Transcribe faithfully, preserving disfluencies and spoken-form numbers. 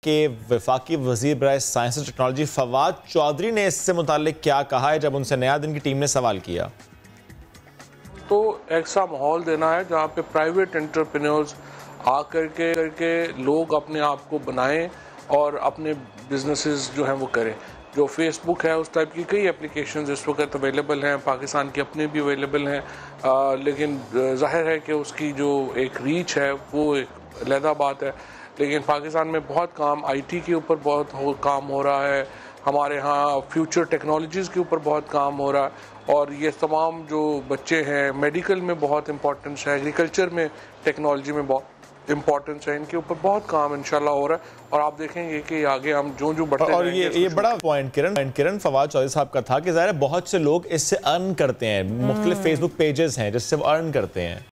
के वफाकी वज़ीर बराए साइंस और टेक्नोलॉजी फवाद चौधरी ने इससे मुताल्लिक क्या कहा है जब उनसे नया दिन की टीम ने सवाल किया? तो ऐसा माहौल देना है जहाँ पे प्राइवेट एंटरप्रेन्योर्स आ करके करके लोग अपने आप को बनाएं और अपने बिजनेसेस जो हैं वो करें। जो फेसबुक है उस टाइप की कई एप्लीकेशंस इस वक्त अवेलेबल हैं, पाकिस्तान के अपने भी अवेलेबल हैं, आ, लेकिन जाहिर है कि उसकी जो एक रीच है वो एक अलहदा बात है। लेकिन पाकिस्तान में बहुत काम आईटी के ऊपर बहुत हो, काम हो रहा है, हमारे यहाँ फ्यूचर टेक्नोलॉजीज़ के ऊपर बहुत काम हो रहा है और ये तमाम जो बच्चे हैं मेडिकल में बहुत इंपॉर्टेंस है, एग्रीकल्चर में टेक्नोलॉजी में बहुत इंपॉर्टेंस है, इनके ऊपर बहुत काम इंशाल्लाह हो रहा है और आप देखेंगे कि आगे हम जो जो बढ़ते और ये ये बड़ा पॉइंट किरण किरण फवाद चौधरी साहब का था कि ज़ाहिर है बहुत से लोग इससे अर्न करते हैं, मुख्तलिफ फेसबुक पेजेस हैं जिससे वो अर्न करते हैं।